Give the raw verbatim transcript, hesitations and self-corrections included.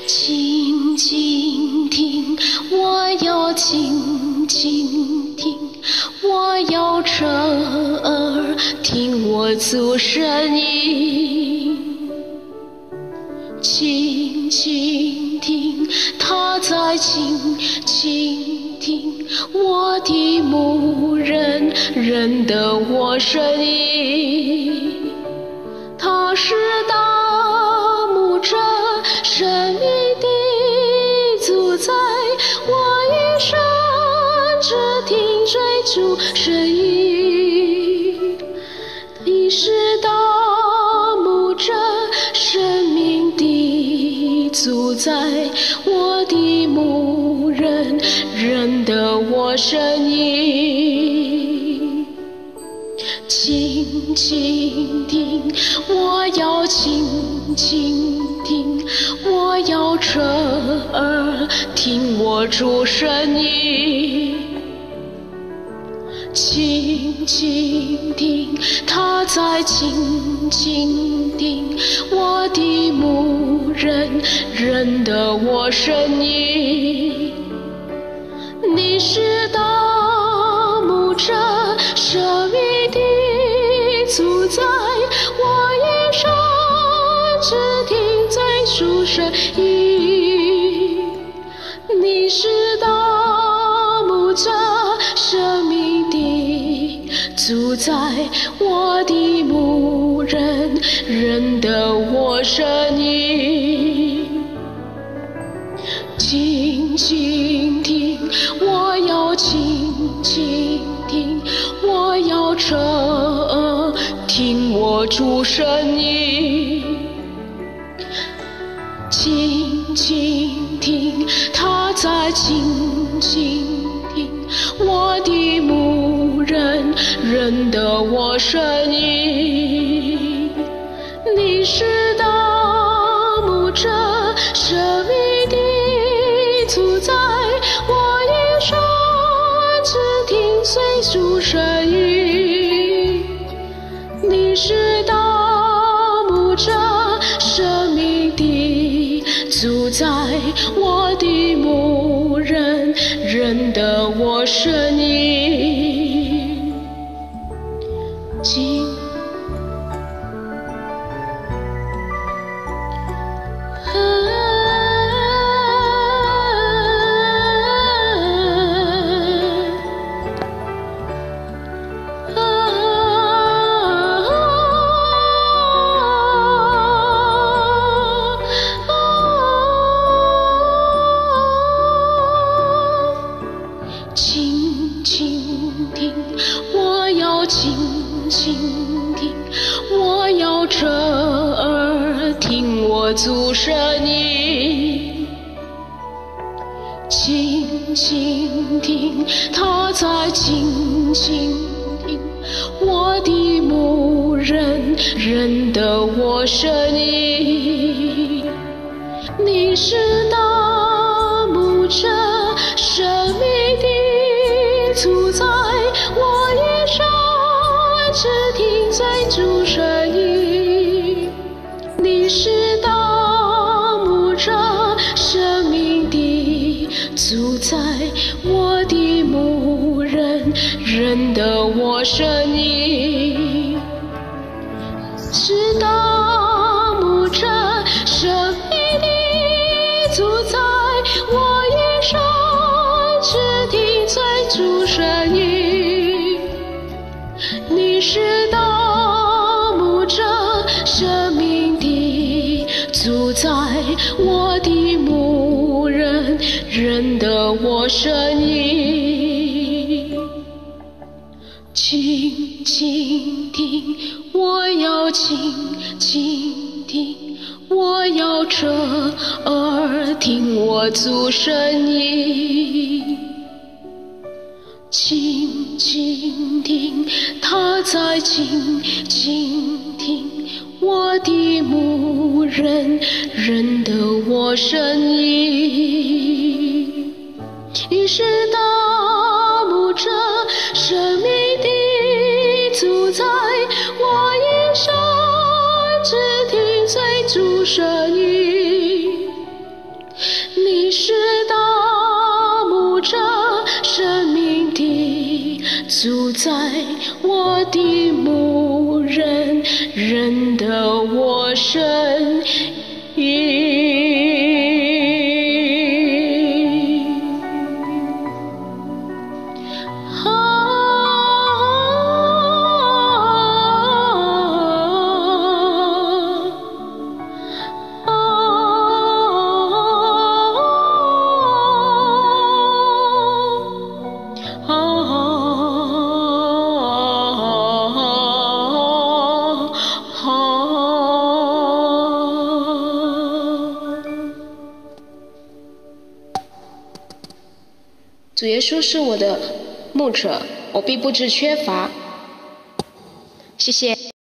静静听，我要静静听，我要侧耳听我主声音。静静听，他在静静听，我的牧人认得我声音。他是大牧者，生命的主宰，我一生只听追逐声音。你是大牧者，生命的主宰，我的牧人认得我声音。静静听，我要静静听，我要侧耳听我主声音。静静听，他在静静听，我的牧人认得我声音。你是大牧者，生命的主宰，我一生只听追逐声音。你是大牧者，生命的主宰，我的牧人认得我声音。静静听，我要静静听，我要侧耳听我主声音。静静听，他在静静听，我的牧人认得我声音。你是大牧者，生命的主宰，我一生只听随主声音。你是大牧者，生命的主宰，我的牧人认得我声音。静静静听，我要静静听，我要侧耳听我主声音。静静听，他在静静听，我的牧人认得我声音。你是大牧者，生命的主宰，我一生只听追逐声音。你是大牧者，生命的主宰，我的牧人认得我声音。是大牧者，生命的主宰，我一生只听追逐声音。你是大牧者，生命的主宰，我的牧人认得我声音。静静听，我要静静听，我要侧耳听我主声音。静静听，他在静静听，我的牧人认得我声音。你是大牧者，生命的主宰，我一生只听追逐声音。 在我的牧人，认得我声音。主耶稣是我的牧者，我必不致缺乏。谢谢。